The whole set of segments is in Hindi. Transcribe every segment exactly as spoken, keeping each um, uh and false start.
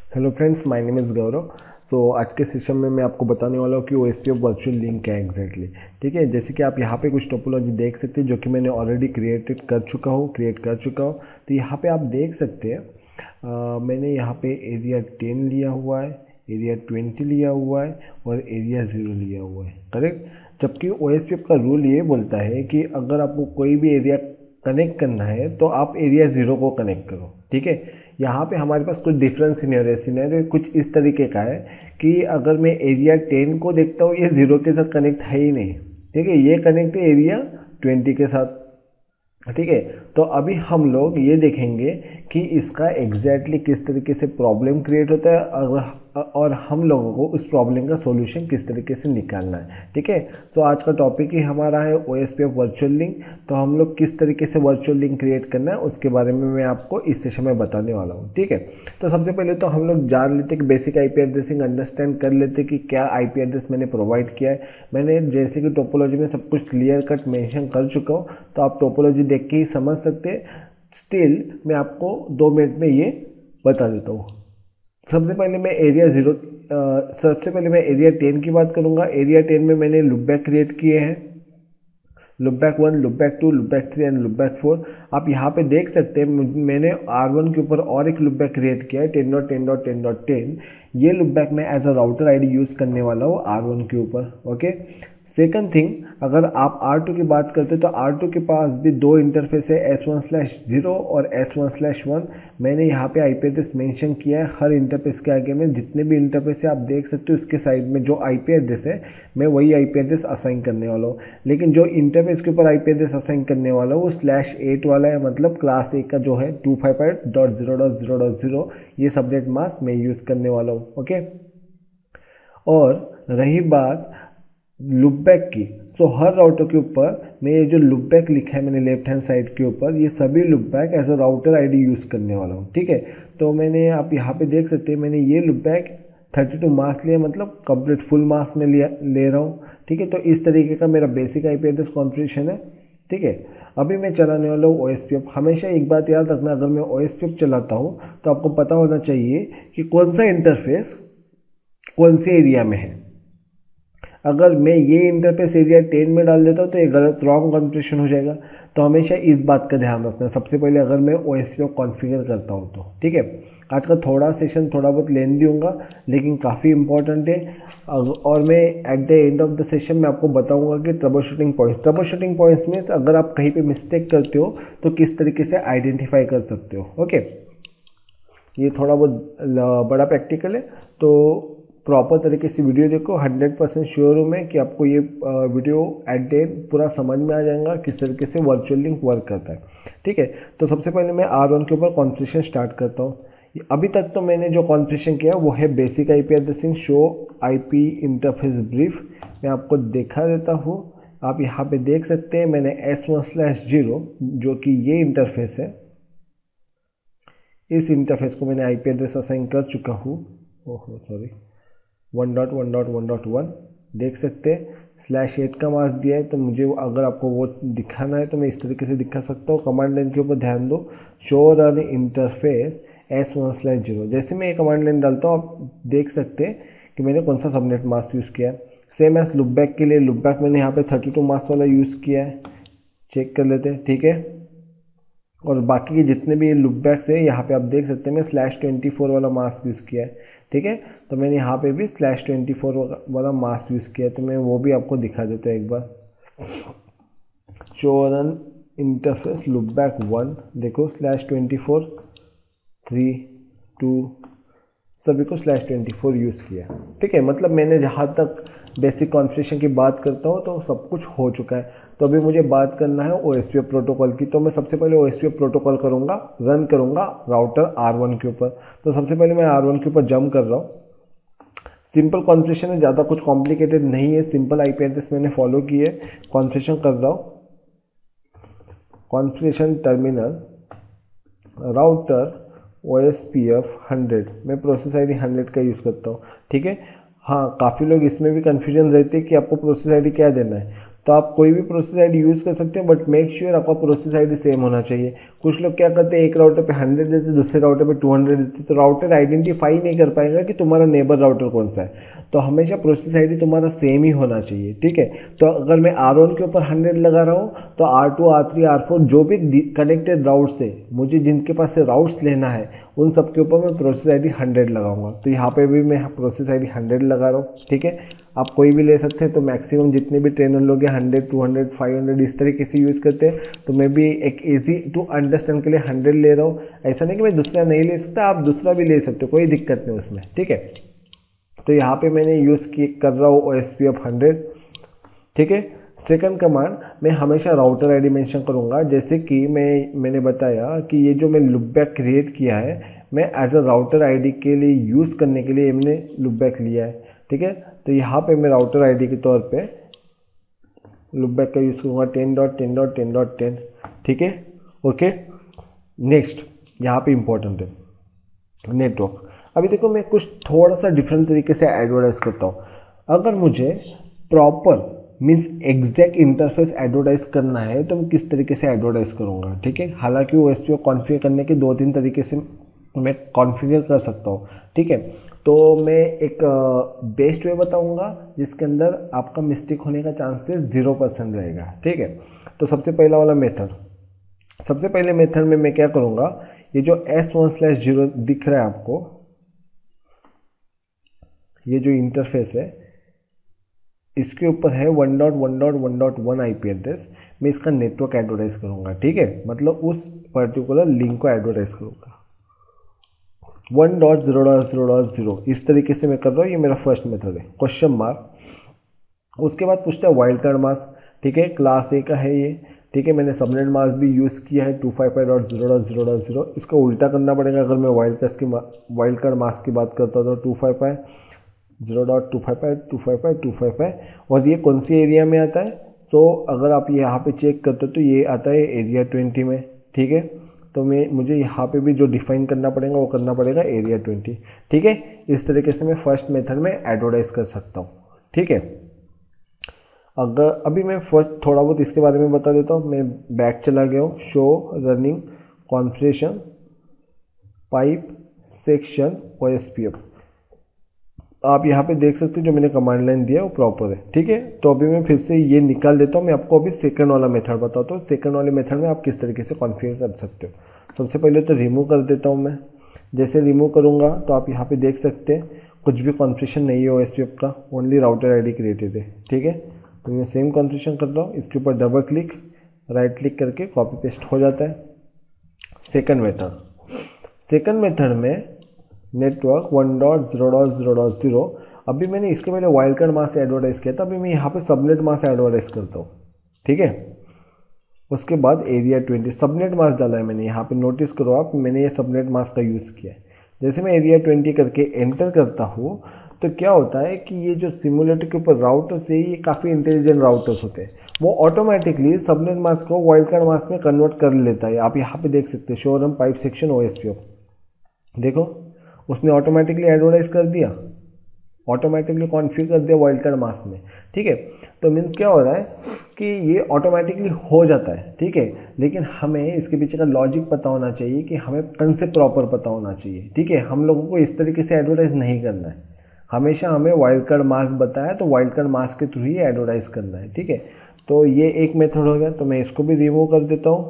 Hello friends, my name is Gaurav. So आज के सेशन में मैं आपको बताने वाला हूँ कि O S P F virtual link क्या है एग्जैक्टली। ठीक है, जैसे कि आप यहाँ पे कुछ टोपोलॉजी देख सकते हैं जो कि मैंने ऑलरेडी क्रिएटेड कर चुका हूँ क्रिएट कर चुका हूँ। तो यहाँ पे आप देख सकते हैं आ, मैंने यहाँ पे एरिया टेन लिया हुआ है, एरिया ट्वेंटी लिया हुआ है और एरिया ज़ीरो लिया हुआ है, करेक्ट। जबकि ओ एस पी एफ का रूल ये बोलता है कि अगर आपको कोई भी एरिया कनेक्ट करना है तो आप एरिया ज़ीरो को कनेक्ट करो। ठीक है, यहाँ पे हमारे पास कुछ डिफरेंस सिनेरियो सिनेरियो कुछ इस तरीके का है कि अगर मैं एरिया टेन को देखता हूँ, ये ज़ीरो के साथ कनेक्ट है ही नहीं। ठीक है, ये कनेक्ट है एरिया ट्वेंटी के साथ। ठीक है, तो अभी हम लोग ये देखेंगे कि इसका एग्जैक्टली किस तरीके से प्रॉब्लम क्रिएट होता है अगर और हम लोगों को उस प्रॉब्लम का सॉल्यूशन किस तरीके से निकालना है। ठीक है, सो आज का टॉपिक ही हमारा है O S P F virtual link. तो हम लोग किस तरीके से वर्चुअल लिंक क्रिएट करना है उसके बारे में मैं आपको इस सेशन में बताने वाला हूँ। ठीक है, तो सबसे पहले तो हम लोग जान लेते कि बेसिक आईपी एड्रेसिंग अंडरस्टैंड कर लेते कि क्या आईपी एड्रेस मैंने प्रोवाइड किया है। मैंने जैसे कि टोपोलॉजी में सब कुछ क्लियर कट मेंशन कर चुका हूँ, तो आप टोपोलॉजी देख के ही समझ सकते हैं। स्टिल मैं आपको दो मिनट में ये बता देता हूँ। सबसे पहले मैं एरिया ज़ीरो सबसे पहले मैं एरिया टेन की बात करूँगा। एरिया टेन में मैंने लुपबैक क्रिएट किए हैं, loopback one, loopback two, loopback three and loopback four. आप यहाँ पे देख सकते हैं मैंने आर वन के ऊपर और एक लुपबैक क्रिएट किया है ten dot ten dot ten dot ten. ये लुपबैक मैं as a router ID use करने वाला हूँ आर वन के ऊपर। ओके, सेकंड थिंग, अगर आप आर टू की बात करते हैं तो आर टू के पास भी दो इंटरफेस है, एस वन स्लैश जीरो और एस वन स्लैश वन। मैंने यहाँ पे आईपी एड्रेस मेंशन किया है हर इंटरफेस के आगे में। जितने भी इंटरफेस है आप देख सकते हो उसके साइड में जो आईपी एड्रेस है मैं वही आईपी एड्रेस असाइन करने वाला हूँ। लेकिन जो इंटरफेस के ऊपर आईपी एड्रेस असाइन करने वाला हूँ वो स्लैश एट वाला है, मतलब क्लास ए का जो है two five five dot zero dot zero dot zero ये सबनेट मास्क मैं यूज़ करने वाला हूँ। ओके, और रही बात लुपबैक की, सो so, हर राउटर के ऊपर मैं ये जो लुपबैक लिखा है मैंने लेफ्ट हैंड साइड के ऊपर, ये सभी loopback as a router ID use करने वाला हूँ। ठीक है, तो मैंने आप यहाँ पे देख सकते हैं मैंने ये लुपबैक थर्टी टू मास्क लिया, मतलब कंप्लीट फुल मास्क में लिया ले रहा हूँ। ठीक है, तो इस तरीके का मेरा बेसिक आईपी एड्रेस कॉन्फ़िगरेशन है। ठीक है, अभी मैं चलाने वाला हूँ ओ एस पी एफ। हमेशा एक बात याद रखना, अगर मैं ओ एस पी एफ चलाता हूँ तो आपको पता होना चाहिए कि कौन सा इंटरफेस कौन से एरिया में है। अगर मैं ये इंटरफेस एरिया टेन में डाल देता हूँ तो ये गलत रॉन्ग कॉन्फ़िगरेशन हो जाएगा। तो हमेशा इस बात का ध्यान रखना सबसे पहले अगर मैं O S P F configure करता हूँ तो। ठीक है, आज का थोड़ा सेशन थोड़ा बहुत लेंदी होगा लेकिन काफ़ी इंपॉर्टेंट है। और मैं at the end of the session में आपको बताऊंगा कि troubleshooting points troubleshooting points में अगर आप कहीं पे मिस्टेक करते हो तो किस तरीके से आइडेंटिफाई कर सकते हो। ओके, ये थोड़ा बहुत बड़ा प्रैक्टिकल है, तो प्रॉपर तरीके से वीडियो देखो। हंड्रेड परसेंट श्योर हूँ मैं कि आपको ये वीडियो एट द एंड पूरा समझ में आ जाएगा किस तरीके से वर्चुअल लिंक वर्क करता है। ठीक है, तो सबसे पहले मैं आर वन के ऊपर कॉन्फ़िगरेशन स्टार्ट करता हूँ। अभी तक तो मैंने जो कॉन्फ़िगरेशन किया वो है basic IP addressing, show IP interface brief. मैं आपको दिखा देता हूँ, आप यहाँ पे देख सकते हैं मैंने एस वन स्लैश जीरो जो कि ये इंटरफेस है, इस इंटरफेस को मैंने आईपी एड्रेस असाइन कर चुका हूँ। ओहो sorry, one dot one dot one dot one देख सकते हैं। स्लैश एट का मास्क दिया है, तो मुझे अगर आपको वो दिखाना है तो मैं इस तरीके से दिखा सकता हूँ। कमांड लाइन के ऊपर ध्यान दो, show run interface S one slash zero. जैसे मैं ये कमांड लाइन डालता हूँ आप देख सकते हैं कि मैंने कौन सा सबनेट मास्क यूज़ किया है। सेम एज लुपबैक के लिए, लुपबैक मैंने यहाँ पे थर्टी टू मास्क वाला यूज़ किया है, चेक कर लेते हैं। ठीक है, और बाकी के जितने भी लुपबैक्स है यहाँ पे आप देख सकते हैं मैं स्लैश ट्वेंटी फोर वाला मास्क यूज़ किया है। ठीक है, तो मैंने यहाँ पे भी स्लैश ट्वेंटी फोर वाला मास्क यूज़ किया है, तो मैं वो भी आपको दिखा देता हूँ एक बार। Show run interface loopback one, देखो slash twenty four, three, two, सभी को स्लैश ट्वेंटी फोर यूज़ किया। ठीक है, मतलब मैंने जहाँ तक बेसिक कॉन्फ़िगरेशन की बात करता हूँ तो सब कुछ हो चुका है। तो अभी मुझे बात करना है O S P F protocol की। तो मैं सबसे पहले O S P F protocol करूँगा, रन करूँगा राउटर आर वन के ऊपर। तो सबसे पहले मैं आर वन के ऊपर जंप कर रहा हूँ। सिंपल कॉन्फ़िगरेशन है, ज़्यादा कुछ कॉम्प्लिकेटेड नहीं है, सिंपल आईपी एड्रेस मैंने फॉलो की है। कॉन्फ़िगरेशन कर रहा हूँ, configuration terminal router O S P F hundred, मैं प्रोसेस आई डी हंड्रेड का यूज़ करता हूँ। ठीक है, हाँ काफ़ी लोग इसमें भी कन्फ्यूजन रहते हैं कि आपको प्रोसेस आई डी क्या देना है। तो आप कोई भी प्रोसेस आईडी यूज़ कर सकते हैं, बट मेक श्योर आपका प्रोसेस आईडी सेम होना चाहिए। कुछ लोग क्या करते हैं, एक राउटर पे हंड्रेड देते, दूसरे राउटर पे टू हंड्रेड देते, तो राउटर आइडेंटिफाई नहीं कर पाएगा कि तुम्हारा नेबर राउटर कौन सा है। तो हमेशा प्रोसेस आईडी तुम्हारा सेम ही होना चाहिए, ठीक है। तो अगर मैं आर वन के ऊपर हंड्रेड लगा रहा हूँ, तो R two, R three, R four जो भी कनेक्टेड राउट्स है, मुझे जिनके पास से राउट्स लेना है, उन सब के ऊपर मैं प्रोसेस आईडी हंड्रेड लगाऊंगा। तो यहाँ पे भी मैं प्रोसेस आईडी हंड्रेड लगा रहा हूँ, ठीक है। आप कोई भी ले सकते हैं, तो मैक्सिमम जितने भी ट्रेनर लोग हैं hundred, two hundred, five hundred इस तरीके से यूज़ करते हैं। तो मैं भी एक इजी टू अंडरस्टैंड के लिए हंड्रेड ले रहा हूँ। ऐसा नहीं कि मैं दूसरा नहीं ले सकता, आप दूसरा भी ले सकते हो, कोई दिक्कत नहीं उसमें, ठीक है। तो यहाँ पे मैंने यूज़ कर रहा हूँ O S P F hundred, ठीक है। सेकंड कमांड मैं हमेशा राउटर आईडी मेंशन करूँगा। जैसे कि मैं मैंने बताया कि ये जो मैं लूपबैक क्रिएट किया है, मैं एज अ राउटर आईडी के लिए यूज़ करने के लिए मैंने लूपबैक लिया है, ठीक है। तो यहाँ पे मैं राउटर आईडी के तौर पे लूपबैक का यूज़ करूँगा ten dot ten dot ten dot ten, ठीक है, ओके। नेक्स्ट यहाँ पे इंपॉर्टेंट है नेटवर्क। अभी देखो मैं कुछ थोड़ा सा डिफरेंट तरीके से एडवर्टाइज करता हूँ। अगर मुझे proper means exact interface advertise करना है तो मैं किस तरीके से एडवर्टाइज करूँगा, ठीक है। हालांकि वो एस पी ओ कॉन्फ़िगर करने के दो तीन तरीके से मैं कॉन्फ़िगर कर सकता हूँ, ठीक है। तो मैं एक बेस्ट वे बताऊँगा जिसके अंदर आपका मिस्टेक होने का चांसेस जीरो परसेंट रहेगा, ठीक है। तो सबसे पहला वाला मेथड, सबसे पहले मेथड में मैं क्या करूँगा, ये जो एस वन स्लैश जीरो दिख रहा है आपको, ये जो इंटरफेस है इसके ऊपर है one dot one dot one dot one I P address. मैं इसका नेटवर्क एडवर्टाइज करूँगा, ठीक है, मतलब उस पर्टिकुलर लिंक को एडवर्टाइज करूँगा one dot zero dot zero dot zero. इस तरीके से मैं कर रहा हूँ, ये मेरा फर्स्ट मेथड है। क्वेश्चन मार्क, उसके बाद पूछता है वाइल्ड कार्ड मास्क, ठीक है, क्लास ए का है ये, ठीक है। मैंने सबनेट मास्क भी यूज़ किया है two five five dot zero dot zero dot zero. इसका उल्टा करना पड़ेगा। अगर मैं वाइल्ड कार्ड की वाइल्ड कार्ड मास्क की बात करता हूँ तो two five five zero dot two five five two five five two five five. और ये कौन सी एरिया में आता है, सो so, अगर आप यहाँ पे चेक करते हो तो ये आता है एरिया ट्वेंटी में, ठीक है। तो मैं मुझे यहाँ पे भी जो डिफाइन करना पड़ेगा वो करना पड़ेगा एरिया ट्वेंटी, ठीक है। इस तरीके से मैं फर्स्ट मेथड में एडवर्टाइज कर सकता हूँ, ठीक है। अगर अभी मैं फर्स्ट थोड़ा बहुत इसके बारे में बता देता हूँ। मैं बैक चला गया हूँ, show running configuration pipe section O S P F. आप यहाँ पे देख सकते हो जो मैंने कमांड लाइन दिया है वो प्रॉपर है, ठीक है। तो अभी मैं फिर से ये निकाल देता हूँ। मैं आपको अभी सेकंड वाला मेथड बताता हूँ। सेकंड वाले मेथड में आप किस तरीके से कॉन्फ़िगर कर सकते हो। सबसे पहले तो रिमूव कर देता हूँ मैं। जैसे रिमूव करूँगा तो आप यहाँ पे देख सकते हैं कुछ भी कॉन्फ़िगरेशन नहीं है ओ एस पी एफ का, only router I D created है, ठीक है। तो मैं सेम कॉन्फ़िगरेशन कर रहा हूँ। इसके ऊपर डबल क्लिक, राइट क्लिक करके कॉपी पेस्ट हो जाता है। सेकंड मेथड, सेकंड मेथड में network one dot zero dot zero dot zero. अभी मैंने इसके पहले वाइल्ड कार्ड मास्क से एडवर्टाइज किया था, अभी मैं यहाँ पे सबनेट मास्क से एडवर्टाइज करता हूँ, ठीक है। उसके बाद एरिया ट्वेंटी सबनेट मास्क डाला है मैंने। यहाँ पे नोटिस करो आप, मैंने ये सबनेट मास्क का यूज़ किया है। जैसे मैं एरिया ट्वेंटी करके एंटर करता हूँ तो क्या होता है कि ये जो सिमुलेटर के ऊपर राउटर्स है, ये काफ़ी इंटेलिजेंट राउटर्स होते हैं, वो ऑटोमेटिकली सबनेट मास्क को वाइल्ड कार्ड मास्क में कन्वर्ट कर लेता है। आप यहाँ पे देख सकते हैं show run pipe section O S P F, देखो उसने ऑटोमेटिकली एडवर्टाइज कर दिया, ऑटोमेटिकली कॉन्फ़िगर कर दिया वाइल्ड कार्ड मास्क में, ठीक है। तो मीन्स क्या हो रहा है कि ये ऑटोमेटिकली हो जाता है, ठीक है। लेकिन हमें इसके पीछे का लॉजिक पता होना चाहिए कि हमें कंसेप्ट प्रॉपर पता होना चाहिए, ठीक है। हम लोगों को इस तरीके से एडवर्टाइज नहीं करना है। हमेशा हमें वाइल्ड कार्ड मास्क बताया तो वाइल्ड कार्ड मास्क के थ्रू ही एडवर्टाइज करना है, ठीक है। तो ये एक मेथड हो गया। तो मैं इसको भी रिमूव कर देता हूँ।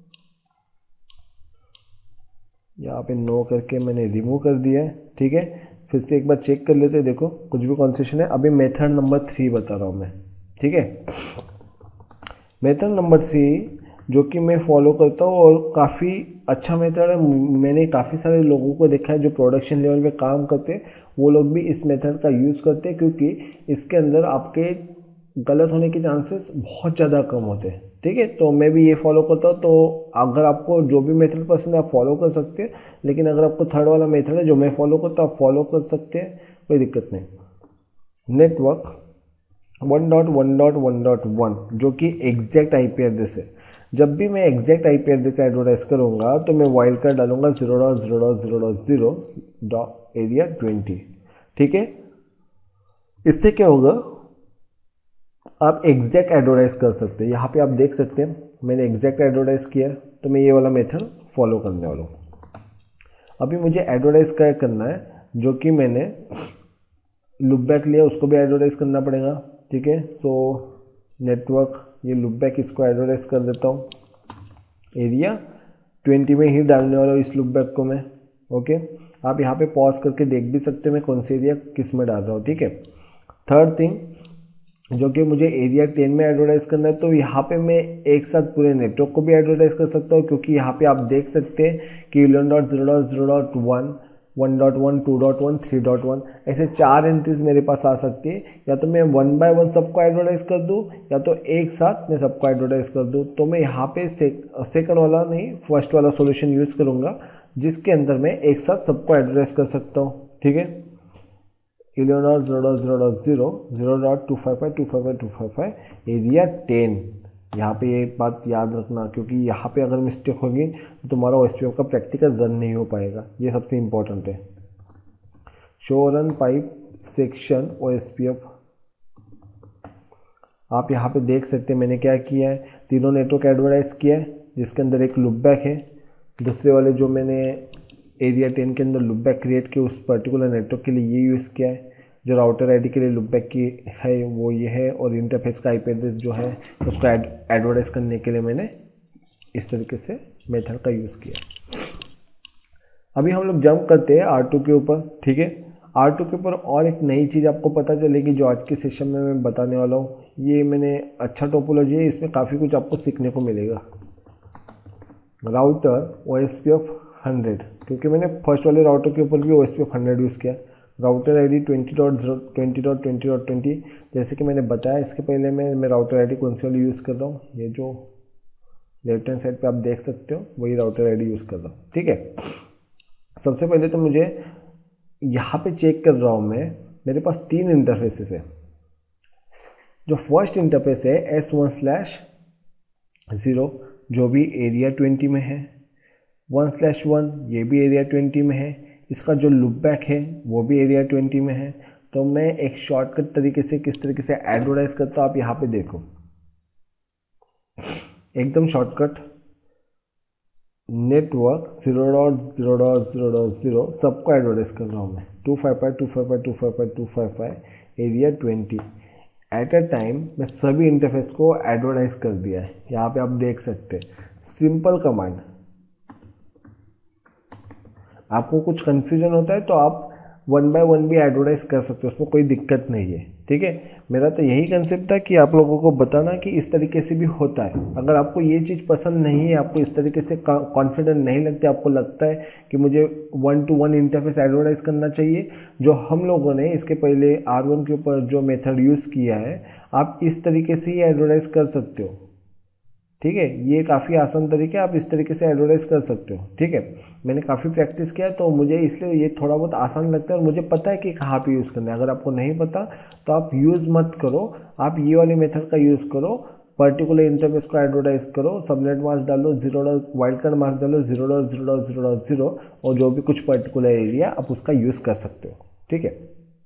यहाँ पे नो करके मैंने रिमूव कर दिया है, ठीक है। फिर से एक बार चेक कर लेते हैं, देखो कुछ भी कॉन्सेशन है। अभी मेथड नंबर थ्री बता रहा हूँ मैं, ठीक है। मेथड नंबर थ्री जो कि मैं फॉलो करता हूँ और काफ़ी अच्छा मेथड है। मैंने काफ़ी सारे लोगों को देखा है जो प्रोडक्शन लेवल पे काम करते हैं, वो लोग भी इस मेथड का यूज़ करते हैं, क्योंकि इसके अंदर आपके गलत होने के चांसेस बहुत ज़्यादा कम होते हैं, ठीक है। तो मैं भी ये फॉलो करता हूँ। तो अगर आपको जो भी मेथड पसंद है आप फॉलो कर सकते हैं, लेकिन अगर आपको थर्ड वाला मेथड है जो मैं फॉलो करता हूँ आप फॉलो कर सकते हैं, कोई दिक्कत नहीं। Network one dot one dot one dot one जो कि एग्जैक्ट आई पी एड्रेस है। जब भी मैं exact I P address advertise करूँगा तो मैं वाइल्ड कार्ड डालूंगा zero dot zero dot zero dot zero dot area twenty, ठीक है। इससे क्या होगा, आप एग्जैक्ट एडवर्टाइज कर सकते हैं। यहाँ पे आप देख सकते हैं मैंने एग्जैक्ट एडवर्टाइज किया, तो मैं ये वाला मेथड फॉलो करने वाला हूँ। अभी मुझे एडवर्टाइज क्या करना है, जो कि मैंने लुप बैक लिया उसको भी एडवर्टाइज करना पड़ेगा, ठीक है। सो नेटवर्क, ये लुप बैक इसको एडवर्टाइज कर देता हूँ। एरिया ट्वेंटी में ही डालने वाला हूँ इस लुप बैक को मैं, ओके। आप यहाँ पे पॉज करके देख भी सकते हैं मैं कौन सी एरिया किस में डाल रहा हूँ, ठीक है। थर्ड थिंग, जो कि मुझे एरिया टेन में एडवर्टाइज करना है, तो यहाँ पे मैं एक साथ पूरे नेटवर्क को भी एडवर्टाइज कर सकता हूँ, क्योंकि यहाँ पे आप देख सकते हैं कि eleven dot zero dot zero dot one, one dot one, two dot one, three dot one, ऐसे चार एंट्रीज मेरे पास आ सकती है। या तो मैं वन बाय वन सबको एडवर्टाइज कर दूँ, या तो एक साथ मैं सबको एडवर्टाइज कर दूँ। तो मैं यहाँ पे सेकंड वाला नहीं, फर्स्ट वाला सॉल्यूशन यूज़ करूँगा, जिसके अंदर मैं एक साथ सबको एडवर्टाइज कर सकता हूँ, ठीक है। Eleven dot zero dot zero dot zero, zero dot two five five, two five five, two five five, area ten. यहाँ पे ये बात याद रखना, क्योंकि यहाँ पे अगर मिस्टेक होगी तो तुम्हारा ओ एस पी एफ का प्रैक्टिकल रन नहीं हो पाएगा, ये सबसे इम्पोर्टेंट है। Show run pipe section O S P F, आप यहाँ पे देख सकते हैं मैंने क्या किया है, तीनों नेटवर्क एडवर्टाइज किया है, जिसके अंदर एक लुप बैक है। दूसरे वाले जो मैंने एरिया टेन के अंदर लुप बैक क्रिएट किया उस पर्टिकुलर नेटवर्क के लिए ये यूज़ किया है। जो राउटर आईडी के लिए लुप बैक की है वो ये है, और इंटरफेस का आईपी एड्रेस जो है उसको एडवर्टाइज करने के लिए मैंने इस तरीके से मेथड का यूज़ किया। अभी हम लोग जंप करते हैं आर टू के ऊपर, ठीक है। आर टू के ऊपर और एक नई चीज़ आपको पता चलेगी जो आज के सेशन में मैं बताने वाला हूँ। ये मैंने अच्छा टोपोलॉजी है, इसमें काफ़ी कुछ आपको सीखने को मिलेगा। Router O S P F hundred, क्योंकि मैंने फर्स्ट वाले राउटर के ऊपर भी O S P F hundred use किया। Router ID twenty dot zero twenty dot twenty dot twenty, जैसे कि मैंने बताया इसके पहले मैं मैं राउटर आईडी कौन सी वाली यूज़ कर रहा हूँ, ये जो लेफ्ट हैंड साइड पे आप देख सकते हो वही राउटर आईडी यूज़ कर रहा हूँ, ठीक है। सबसे पहले तो मुझे यहाँ पे चेक कर रहा हूँ मैं, मेरे पास तीन इंटरफेसेस है। जो फर्स्ट इंटरफेस है एस वन स्लैश ज़ीरो, जो भी एरिया ट्वेंटी में है, वन स्लैश वन ये भी एरिया ट्वेंटी में है, इसका जो लुप बैक है वो भी एरिया ट्वेंटी में है। तो मैं एक शॉर्टकट तरीके से किस तरीके से एडवर्टाइज करता हूँ आप यहाँ पे देखो, एकदम shortcut. Network zero dot zero dot zero dot zero सबको एडवर्टाइज कर रहा हूँ मैं, two five five, two five five, two five five, two five five, area twenty. At a time मैं सभी इंटरफेस को एडवर्टाइज कर दिया है। यहाँ पे आप देख सकते हैं, सिंपल कमांड। आपको कुछ कन्फ्यूजन होता है तो आप वन बाय वन भी एडवर्टाइज कर सकते हो, उसमें कोई दिक्कत नहीं है, ठीक है। मेरा तो यही कंसेप्ट था कि आप लोगों को बताना कि इस तरीके से भी होता है। अगर आपको ये चीज़ पसंद नहीं है, आपको इस तरीके से कॉन्फिडेंट नहीं लगते, आपको लगता है कि मुझे one two one interface advertise करना चाहिए, जो हम लोगों ने इसके पहले आर वन के ऊपर जो मेथड यूज़ किया है, आप इस तरीके से ही एडवर्टाइज कर सकते हो, ठीक है। ये काफ़ी आसान तरीके, आप इस तरीके से एडवर्टाइज कर सकते हो, ठीक है। मैंने काफ़ी प्रैक्टिस किया तो मुझे इसलिए ये थोड़ा बहुत आसान लगता है, और मुझे पता है कि कहाँ पे यूज़ करना है। अगर आपको नहीं पता तो आप यूज़ मत करो, आप ये वाले मेथड का यूज़ करो। पर्टिकुलर इंटरफेस को एडवर्टाइज करो, सबनेट मास्क डालो, zero dot wild card mask डालो, zero dot zero dot zero dot zero, और जो भी कुछ पर्टिकुलर एरिया आप उसका यूज़ कर सकते हो, ठीक है।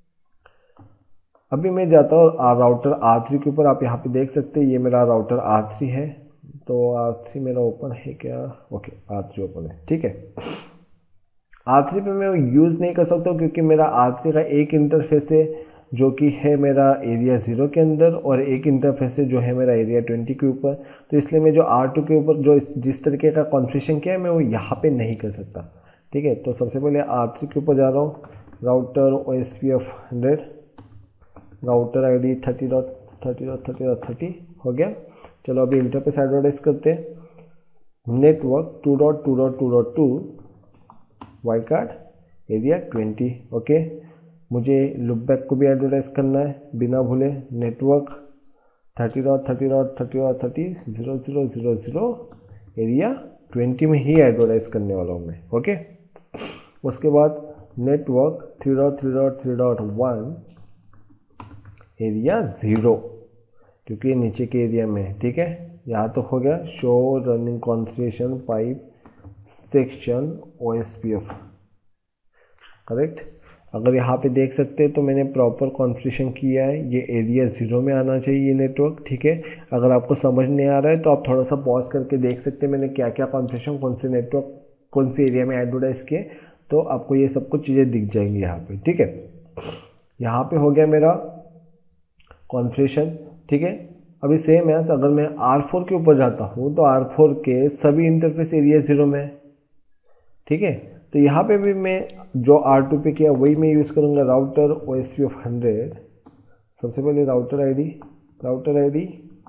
अभी मैं जाता हूँ राउटर आर थ्री के ऊपर। आप यहाँ पे देख सकते हैं ये मेरा राउटर आर थ्री है, तो आर थ्री मेरा ओपन है क्या? ओके, आर थ्री ओपन है, ठीक है। आर थ्री पे मैं यूज़ नहीं कर सकता क्योंकि मेरा आर थ्री का एक इंटरफेस है जो कि है मेरा एरिया ज़ीरो के अंदर, और एक इंटरफेस है जो है मेरा एरिया ट्वेंटी के ऊपर। तो इसलिए मैं जो आर टू के ऊपर जो जिस तरीके का कॉन्फ़िगरेशन किया है मैं वो यहाँ पे नहीं कर सकता, ठीक है। तो सबसे पहले आर थ्री के ऊपर जा रहा हूँ, router O S P F hundred, router I D thirty dot thirty dot thirty dot thirty हो गया। चलो अभी इंटरफेस एडवर्टाइज करते हैं। Network two dot two dot two dot two, wild card area twenty, okay. मुझे लुप बैक को भी एडवर्टाइज करना है बिना भूले। Network thirty dot thirty dot thirty dot thirty, zero zero zero zero, area twenty में ही एडवर्टाइज करने वाला हूँ मैं, ओके। उसके बाद network three dot three dot three dot one, area zero, क्योंकि ये नीचे के एरिया में है, ठीक है। यहाँ तो हो गया। Show running configuration pipe section O S P F, correct. अगर यहाँ पे देख सकते हैं तो मैंने प्रॉपर कॉन्फ़िगरेशन किया है, ये एरिया ज़ीरो में आना चाहिए ये नेटवर्क, ठीक है। अगर आपको समझ नहीं आ रहा है तो आप थोड़ा सा पॉज करके देख सकते हैं मैंने क्या क्या कॉन्फ़िगरेशन कौन से नेटवर्क कौन से एरिया में एडवर्टाइज किए, तो आपको ये सब कुछ चीज़ें दिख जाएंगी यहाँ पे, ठीक है। यहाँ पे हो गया मेरा कॉन्फ़िगरेशन, ठीक है। अभी सेम है, अगर मैं आर फोर के ऊपर जाता हूँ तो आर फोर के सभी इंटरफेस एरिया ज़ीरो में, ठीक है। तो यहाँ पे भी मैं जो आर टू पे किया वही मैं यूज़ करूँगा, router O S P F hundred. सबसे पहले राउटर आईडी, राउटर आईडी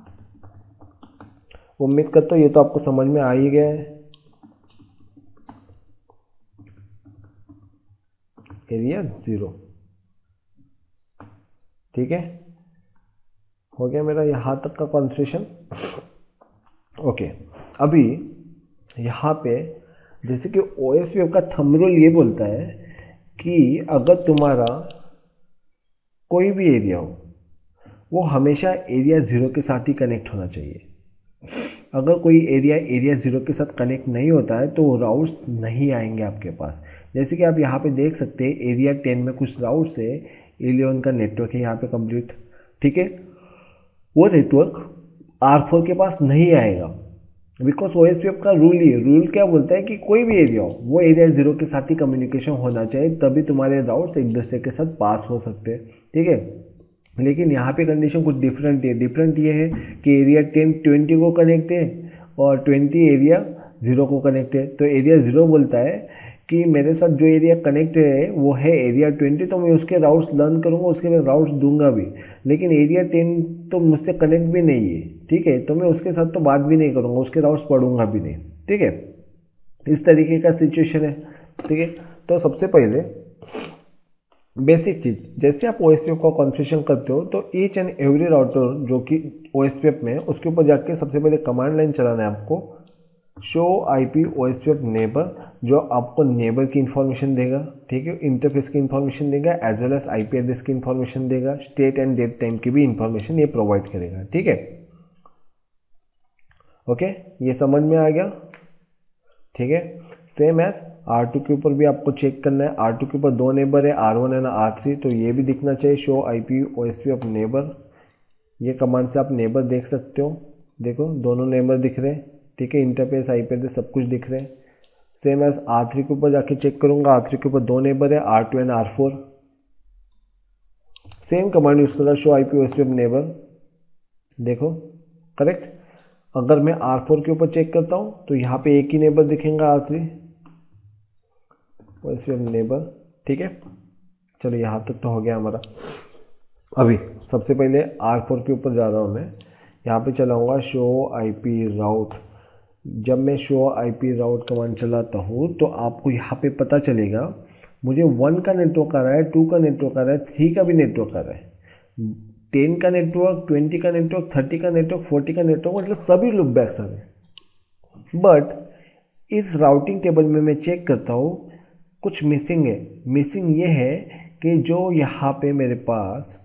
उम्मीद करता हूँ ये तो आपको समझ में आ ही गया है। एरिया ज़ीरो, ठीक है, हो गया मेरा यहाँ तक का कॉन्फ़िगरेशन। ओके, अभी यहाँ पे जैसे कि ओ एस पी एफ का थंब रूल ये बोलता है कि अगर तुम्हारा कोई भी एरिया हो वो हमेशा एरिया ज़ीरो के साथ ही कनेक्ट होना चाहिए। अगर कोई एरिया एरिया ज़ीरो के साथ कनेक्ट नहीं होता है तो राउट्स नहीं आएंगे आपके पास। जैसे कि आप यहाँ पे देख सकते हैं एरिया टेन में कुछ राउट्स है, इलेवन का नेटवर्क है यहाँ पे कंप्लीट, ठीक है। वो नेटवर्क आर फोर के पास नहीं आएगा, because O S P F का रूल ही रूल क्या बोलता है कि कोई भी एरिया हो वो एरिया ज़ीरो के साथ ही कम्युनिकेशन होना चाहिए, तभी तुम्हारे राउट्स एक दूसरे के साथ पास हो सकते हैं, ठीक है। लेकिन यहाँ पे कंडीशन कुछ डिफरेंट है। डिफरेंट ये है कि एरिया टेन ट्वेंटी को कनेक्ट है और ट्वेंटी एरिया ज़ीरो को कनेक्ट है। तो एरिया ज़ीरो बोलता है कि मेरे साथ जो एरिया कनेक्ट है वो है एरिया ट्वेंटी, तो मैं उसके राउट्स लर्न करूँगा, उसके बाद राउट्स दूंगा भी। लेकिन एरिया टेन तो मुझसे कनेक्ट भी नहीं है, ठीक है, तो मैं उसके साथ तो बात भी नहीं करूँगा, उसके राउट्स पढ़ूंगा भी नहीं, ठीक है। इस तरीके का सिचुएशन है, ठीक है। तो सबसे पहले बेसिक चीज़, जैसे आप ओ एस पी एफ का कॉन्फ़िगरेशन करते हो तो ईच एंड एवरी राउटर जो कि ओ एस पी एफ में है उसके ऊपर जाके सबसे पहले कमांड लाइन चलाना है आपको, show I P O S P F neighbour, जो आपको नेबर की इन्फॉर्मेशन देगा, ठीक है, इंटरफेस की इन्फॉर्मेशन देगा, as well as I P address की इन्फॉर्मेशन देगा, स्टेट एंड डेट टाइम की भी इन्फॉर्मेशन ये प्रोवाइड करेगा, ठीक है। ओके, ये समझ में आ गया, ठीक है। सेम एज आर टू के ऊपर भी आपको चेक करना है। आर टू के ऊपर दो नेबर है, R one and R three, तो ये भी दिखना चाहिए, show I P O S P F neighbour. ये कमांड से आप नेबर देख सकते हो, देखो दोनों नेबर दिख रहे हैं, ठीक है, इंटरफेस आई पी एड्रेस सब कुछ दिख रहे हैं। सेम एज आर थ्री के ऊपर जाके चेक करूंगा, आर थ्री के ऊपर दो नेबर है, R two and R four. Same command use करूंगा, show I P O S P F neighbour, देखो करेक्ट। अगर मैं आर फोर के ऊपर चेक करता हूँ तो यहाँ पे एक ही नेबर दिखेगा, R three O S P F neighbour, ठीक है। चलो यहाँ तक तो हो गया हमारा। अभी सबसे पहले आर फोर के ऊपर जा रहा हूँ मैं, यहाँ पे चलाऊँगा शो आई पी राउट। जब मैं show I P route command चलाता हूँ तो आपको यहाँ पे पता चलेगा मुझे वन का नेटवर्क आ रहा है, टू का नेटवर्क आ रहा है, थ्री का भी नेटवर्क आ रहा है, टेन का नेटवर्क, ट्वेंटी का नेटवर्क, थर्टी का नेटवर्क, फोर्टी का नेटवर्क, मतलब सभी लूप बैक्स आ रहे। बट इस राउटिंग टेबल में मैं चेक करता हूँ कुछ मिसिंग है। मिसिंग ये है कि जो यहाँ पे मेरे पास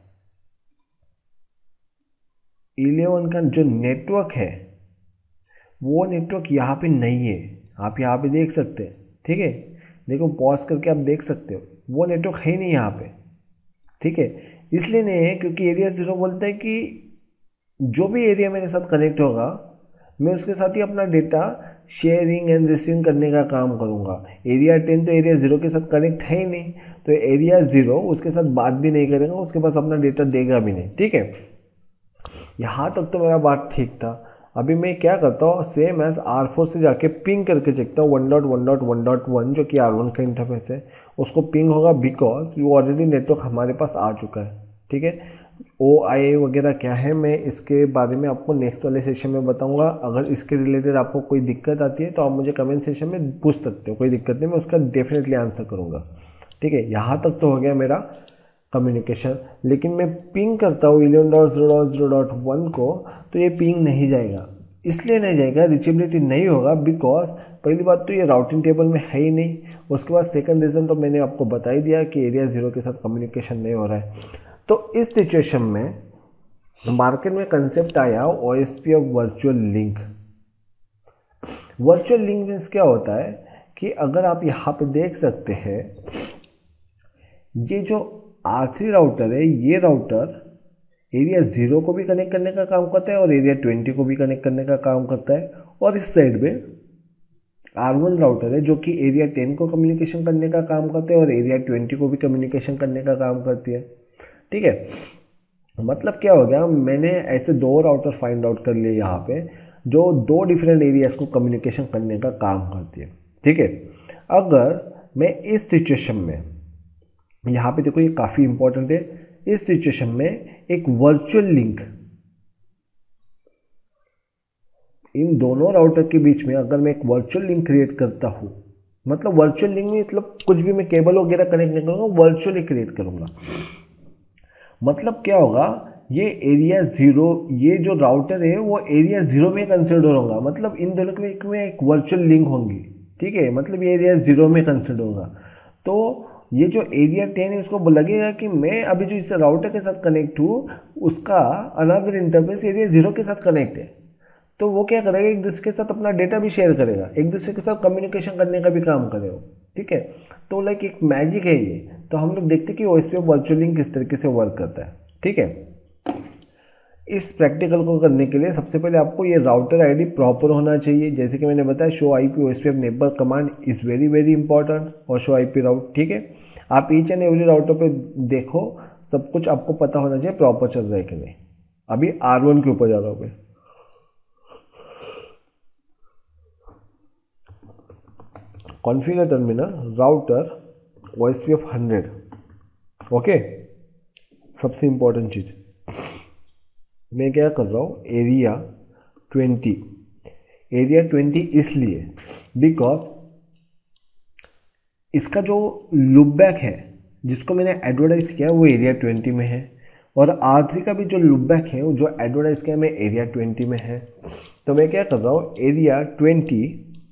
इलेवन का जो नेटवर्क है वो नेटवर्क यहाँ पे नहीं है। आप यहाँ पे देख सकते हैं, ठीक है, देखो पॉज करके आप देख सकते हो, वो नेटवर्क है नहीं यहाँ पे, ठीक है। इसलिए नहीं है क्योंकि एरिया ज़ीरो बोलता है कि जो भी एरिया मेरे साथ कनेक्ट होगा मैं उसके साथ ही अपना डेटा शेयरिंग एंड रिसीविंग करने का काम करूँगा। एरिया टेन तो एरिया ज़ीरो के साथ कनेक्ट है ही नहीं, तो एरिया ज़ीरो उसके साथ बात भी नहीं करेगा, उसके पास अपना डेटा देगा भी नहीं, ठीक है। यहाँ तक तो मेरा बात ठीक था। अभी मैं क्या करता हूँ, सेम एज आर फोर से जाके पिंग करके चेकता हूँ one dot one dot one dot one जो कि आर वन का इंटरफेस है, उसको पिंग होगा बिकॉज वो ऑलरेडी नेटवर्क हमारे पास आ चुका है, ठीक है। ओ आई वगैरह क्या है मैं इसके बारे में आपको नेक्स्ट वाले सेशन में बताऊंगा। अगर इसके रिलेटेड आपको कोई दिक्कत आती है तो आप मुझे कमेंट सेशन में पूछ सकते हो, कोई दिक्कत नहीं, मैं उसका डेफिनेटली आंसर करूँगा, ठीक है। यहाँ तक तो हो गया मेरा कम्युनिकेशन। लेकिन मैं पिंग करता हूँ eleven dot zero dot zero dot one को, तो ये पिंग नहीं जाएगा। इसलिए नहीं जाएगा, रीचेबिलिटी नहीं होगा बिकॉज पहली बात तो ये राउटिंग टेबल में है ही नहीं। उसके बाद सेकंड रीज़न तो मैंने आपको बता ही दिया कि एरिया ज़ीरो के साथ कम्युनिकेशन नहीं हो रहा है। तो इस सिचुएशन में मार्केट में कंसेप्ट आया O S P F virtual link. Virtual link means क्या होता है कि अगर आप यहाँ पे देख सकते हैं ये जो आर थ्री राउटर है, ये राउटर एरिया ज़ीरो को भी कनेक्ट करने का काम करता है और एरिया ट्वेंटी को भी कनेक्ट करने का काम करता है। और इस साइड में आर वन राउटर है जो कि एरिया टेन को कम्युनिकेशन करने का काम करते हैं और एरिया ट्वेंटी को भी कम्युनिकेशन करने का काम करती है। ठीक है, मतलब क्या हो गया, मैंने ऐसे दो राउटर फाइंड आउट कर लिए यहाँ पे जो दो डिफरेंट एरियाज को कम्युनिकेशन करने का काम करती है। ठीक है, अगर मैं इस सिचुएशन में, यहाँ पे देखो ये काफ़ी इंपॉर्टेंट है, इस सिचुएशन में एक वर्चुअल लिंक इन दोनों राउटर के बीच में, अगर मैं एक वर्चुअल लिंक क्रिएट करता हूँ, मतलब वर्चुअल लिंक में मतलब कुछ भी मैं केबल वगैरह कनेक्ट नहीं करूँगा, वर्चुअली क्रिएट करूँगा। मतलब क्या होगा, ये एरिया ज़ीरो, ये जो राउटर है वो एरिया ज़ीरो में कंसिडर होगा, मतलब इन दोनों के बीच में एक वर्चुअल लिंक होंगी। ठीक है, मतलब ये एरिया ज़ीरो में कंसिडर होगा। तो ये जो एरिया टेन है उसको लगेगा कि मैं अभी जो इस राउटर के साथ कनेक्ट हूँ उसका अनदर इंटरफेस एरिया ज़ीरो के साथ कनेक्ट है। तो वो क्या करेगा, एक दूसरे के साथ अपना डेटा भी शेयर करेगा, एक दूसरे के साथ कम्युनिकेशन करने का भी काम करेगा। ठीक है, तो लाइक एक मैजिक है ये। तो हम लोग देखते हैं कि ओएसपीएफ वर्चुअल लिंक किस तरीके से वर्क करता है। ठीक है, इस प्रैक्टिकल को करने के लिए सबसे पहले आपको ये राउटर आईडी प्रॉपर होना चाहिए। जैसे कि मैंने बताया, show IP OSPF neighbour command is very very important, और शो आईपी राउट। ठीक है, आप ईच एंड एवरी राउटर पे देखो, सब कुछ आपको पता होना चाहिए प्रॉपर चल रहा है कि नहीं। अभी आर वन के ऊपर जा रहा हूँ मैं। Configure terminal router OSPF hundred. Okay, सबसे इंपॉर्टेंट चीज़ मैं क्या कर रहा हूँ, एरिया ट्वेंटी, एरिया ट्वेंटी इसलिए बिकॉज इसका जो लूपबैक है जिसको मैंने एडवर्टाइज किया वो एरिया ट्वेंटी में है, और आर थ्री का भी जो लूपबैक है वो जो एडवर्टाइज किया मैं एरिया ट्वेंटी में है। तो मैं क्या कर रहा हूँ, एरिया ट्वेंटी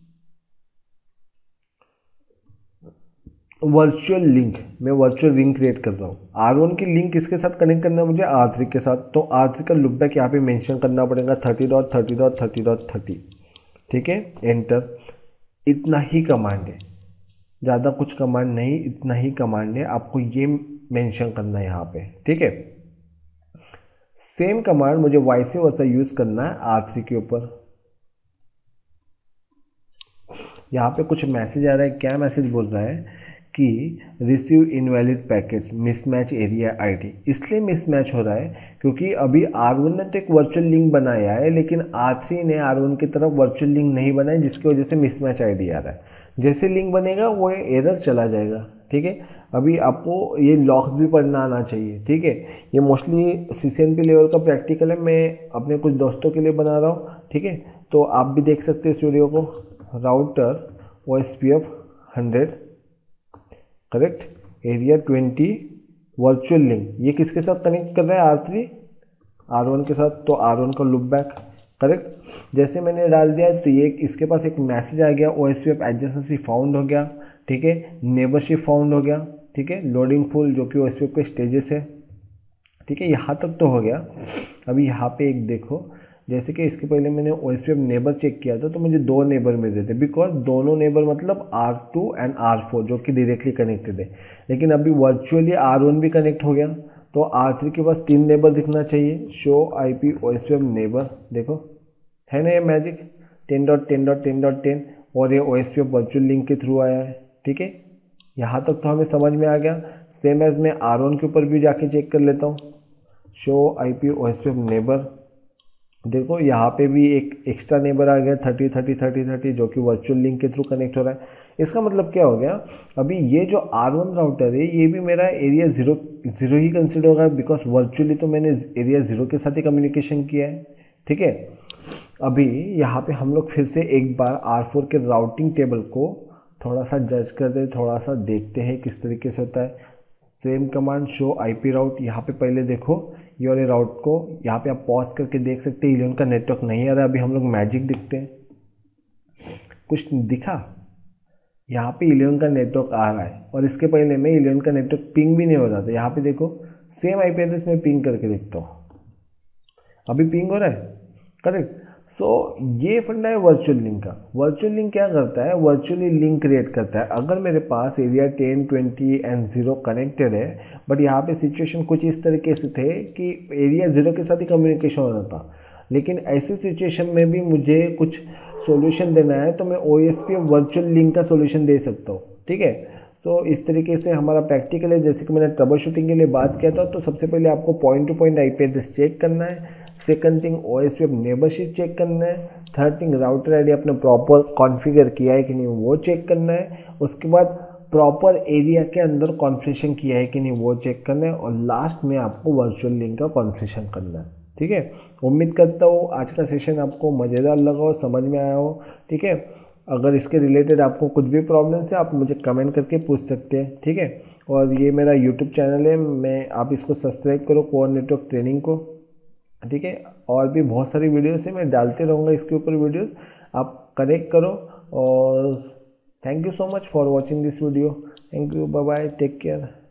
वर्चुअल लिंक, मैं वर्चुअल लिंक क्रिएट कर रहा हूँ। आर वन की लिंक किसके साथ कनेक्ट करना है मुझे, आर थ्री के साथ। तो आर थ्री का लूपबैक यहाँ पे मेंशन करना पड़ेगा, thirty dot thirty dot thirty dot thirty. ठीक है, एंटर। इतना ही कमांड है, ज़्यादा कुछ कमांड नहीं, इतना ही कमांड है, आपको ये मेंशन करना है यहाँ पे। ठीक है, सेम कमांड मुझे वाइस वर्सा यूज करना है आर थ्री के ऊपर। यहाँ पे कुछ मैसेज आ रहा है, क्या मैसेज बोल रहा है कि receive invalid packets mismatch area ID. इसलिए मिसमैच हो रहा है क्योंकि अभी आर वन ने तो एक वर्चुअल लिंक बनाया है, लेकिन आर थ्री ने आर वन की तरफ वर्चुअल लिंक नहीं बनाया, जिसकी वजह से मिसमैच आईडी आ रहा है। जैसे लिंक बनेगा वो एरर चला जाएगा। ठीक है, अभी आपको ये लॉक्स भी पढ़ना आना चाहिए। ठीक है, ये मोस्टली सीसीएनपी लेवल का प्रैक्टिकल है, मैं अपने कुछ दोस्तों के लिए बना रहा हूँ। ठीक है, तो आप भी देख सकते हैं इस वीडियो को। Router OSPF hundred correct, area twenty virtual link, ये किसके साथ कनेक्ट कर रहा है, आर थ्री आर वन के साथ। तो आर वन का लूप बैक करेक्ट, जैसे मैंने डाल दिया तो ये इसके पास एक मैसेज आ गया, ओएसपीएफ एडजेसेंसी फाउंड हो गया। ठीक है, नेबरशिप फाउंड हो गया। ठीक है, लोडिंग फुल जो कि ओएसपीएफ के स्टेजेस है। ठीक है, यहाँ तक तो हो गया। अभी यहाँ पे एक देखो, जैसे कि इसके पहले मैंने ओएसपीएफ नेबर चेक किया था तो मुझे दो नेबर मिल रहे थे, बिकॉज दोनों नेबर मतलब R two and R four जो कि डायरेक्टली कनेक्टेड है। लेकिन अभी वर्चुअली आर वन भी कनेक्ट हो गया, तो आर थ्री के पास तीन नेबर दिखना चाहिए। शो आईपी ओएसपीएफ नेबर, देखो है ना ये magic, ten dot ten dot ten dot ten, और ये ओएसपीएफ वर्चुअल लिंक के थ्रू आया है। ठीक है, यहाँ तक तो हमें समझ में आ गया। सेम एज मैं आर वन के ऊपर भी जाके चेक कर लेता हूँ। शो आईपी ओएसपीएफ नेबर, देखो यहाँ पे भी एक एक्स्ट्रा नेबर आ गया थर्टी थर्टी थर्टी थर्टी जो कि वर्चुअल लिंक के थ्रू कनेक्ट हो रहा है। इसका मतलब क्या हो गया, अभी ये जो आर वन राउटर है ये भी मेरा एरिया ज़ीरो ज़ीरो ही कंसिडर होगा, बिकॉज वर्चुअली तो मैंने एरिया ज़ीरो के साथ ही कम्युनिकेशन किया है। ठीक है, अभी यहाँ पे हम लोग फिर से एक बार आर फोर के राउटिंग टेबल को थोड़ा सा जज करते, थोड़ा सा देखते हैं किस तरीके से होता है। Same command show IP route, यहाँ पे पहले देखो ये वाले राउट को, यहाँ पे आप पॉज करके देख सकते हैं इलेवन का नेटवर्क नहीं आ रहा है। अभी हम लोग मैजिक दिखते हैं, कुछ दिखा, यहाँ पे इलेवन का नेटवर्क आ रहा है, और इसके पहले में इलेवन का नेटवर्क पिंग भी नहीं हो रहा था। यहाँ पे देखो सेम आईपी एड्रेस में पिंग करके देखता हूँ, अभी पिंग हो रहा है करेक्ट। सो so, ये फंडा है वर्चुअल लिंक का। वर्चुअल लिंक क्या करता है, वर्चुअली लिंक क्रिएट करता है। अगर मेरे पास area ten twenty and zero connected है, बट यहाँ पे सिचुएशन कुछ इस तरीके से थे कि एरिया ज़ीरो के साथ ही कम्युनिकेशन हो रहा था, लेकिन ऐसी सिचुएशन में भी मुझे कुछ सॉल्यूशन देना है तो मैं O S P F virtual link का सॉल्यूशन दे सकता हूँ। ठीक है, सो so, इस तरीके से हमारा प्रैक्टिकल है। जैसे कि मैंने ट्रबल शूटिंग के लिए बात किया था, तो सबसे पहले आपको point to point I P address check करना है। Second thing O S P F neighborship check करना है। थर्ड थिंग राउटर आईडी आपने प्रॉपर कॉन्फ़िगर किया है कि नहीं वो चेक करना है। उसके बाद प्रॉपर एरिया के अंदर कॉन्फ़िगरेशन किया है कि नहीं वो चेक करना है। और लास्ट में आपको वर्चुअल लिंक का कॉन्फ़िगरेशन करना है। ठीक है, उम्मीद करता हूँ आज का सेशन आपको मज़ेदार लगा हो, समझ में आया हो। ठीक है, अगर इसके रिलेटेड आपको कुछ भी प्रॉब्लम्स है आप मुझे कमेंट करके पूछ सकते हैं। ठीक है, और ये मेरा यूट्यूब चैनल है, मैं आप इसको सब्सक्राइब करो, कोर नेटवर्क ट्रेनिंग को। ठीक है, और भी बहुत सारी वीडियोस है, मैं डालते रहूँगा इसके ऊपर वीडियोस, आप कनेक्ट करो। और thank you so much for watching this video. Thank you, bye bye, take care.